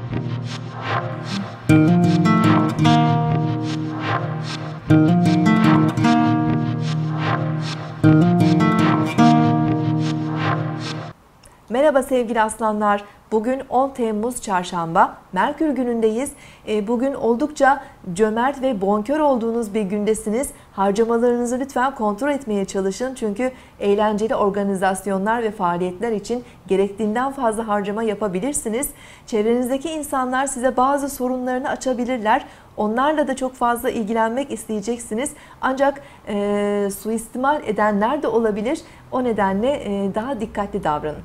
Merhaba sevgili aslanlar. Bugün 10 Temmuz Çarşamba, Merkür günündeyiz. Bugün oldukça cömert ve bonkör olduğunuz bir gündesiniz. Harcamalarınızı lütfen kontrol etmeye çalışın. Çünkü eğlenceli organizasyonlar ve faaliyetler için gerektiğinden fazla harcama yapabilirsiniz. Çevrenizdeki insanlar size bazı sorunlarını açabilirler. Onlarla da çok fazla ilgilenmek isteyeceksiniz. Ancak suistimal edenler de olabilir. O nedenle daha dikkatli davranın.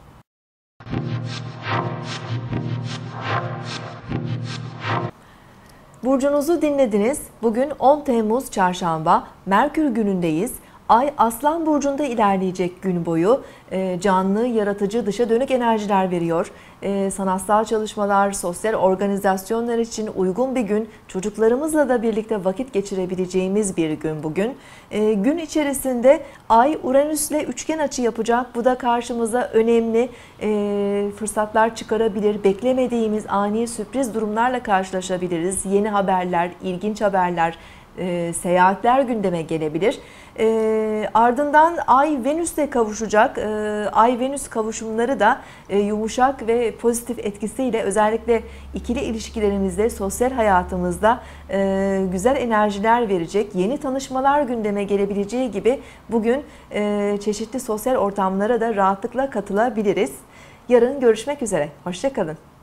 Burcunuzu dinlediniz. Bugün 10 Temmuz Çarşamba, Merkür günündeyiz. Ay Aslan Burcu'nda ilerleyecek gün boyu. Canlı, yaratıcı, dışa dönük enerjiler veriyor. Sanatsal çalışmalar, sosyal organizasyonlar için uygun bir gün. Çocuklarımızla da birlikte vakit geçirebileceğimiz bir gün bugün. Gün içerisinde Ay Uranüs'le üçgen açı yapacak. Bu da karşımıza önemli fırsatlar çıkarabilir. Beklemediğimiz ani sürpriz durumlarla karşılaşabiliriz. Yeni haberler, ilginç haberler, seyahatler gündeme gelebilir. Ardından Ay Venüs'le kavuşacak. Ay-Venüs kavuşumları da yumuşak ve pozitif etkisiyle özellikle ikili ilişkilerimizde, sosyal hayatımızda güzel enerjiler verecek. Yeni tanışmalar gündeme gelebileceği gibi bugün çeşitli sosyal ortamlara da rahatlıkla katılabiliriz. Yarın görüşmek üzere. Hoşça kalın.